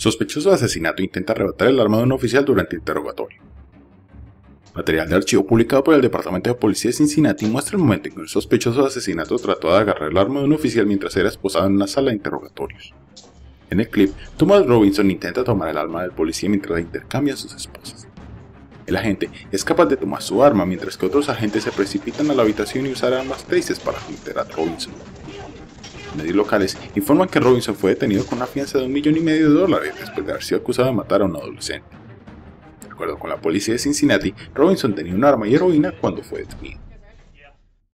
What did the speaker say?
Sospechoso de asesinato intenta arrebatar el arma de un oficial durante interrogatorio. Material de archivo publicado por el Departamento de Policía de Cincinnati muestra el momento en que un sospechoso de asesinato trató de agarrar el arma de un oficial mientras era esposado en una sala de interrogatorios. En el clip, Thomas Robinson intenta tomar el arma del policía mientras la intercambian sus esposas. El agente es capaz de tomar su arma mientras que otros agentes se precipitan a la habitación y usan armas tases para someter a Robinson. Medios locales informan que Robinson fue detenido con una fianza de $1,5 millones después de haber sido acusado de matar a un adolescente. De acuerdo con la policía de Cincinnati, Robinson tenía un arma y heroína cuando fue detenido.